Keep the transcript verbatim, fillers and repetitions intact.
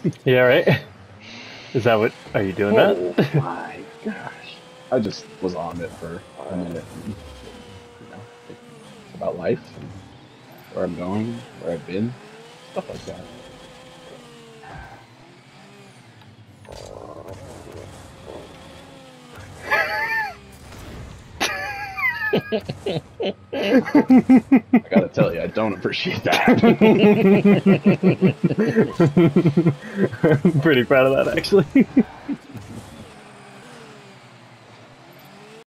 Yeah, right? Is that what... Are you doing Oh that? my gosh. I just was on it for a minute and, you know, thinking about life and where I'm going, where I've been, stuff like that. I gotta tell you, I don't appreciate that. I'm pretty proud of that, actually.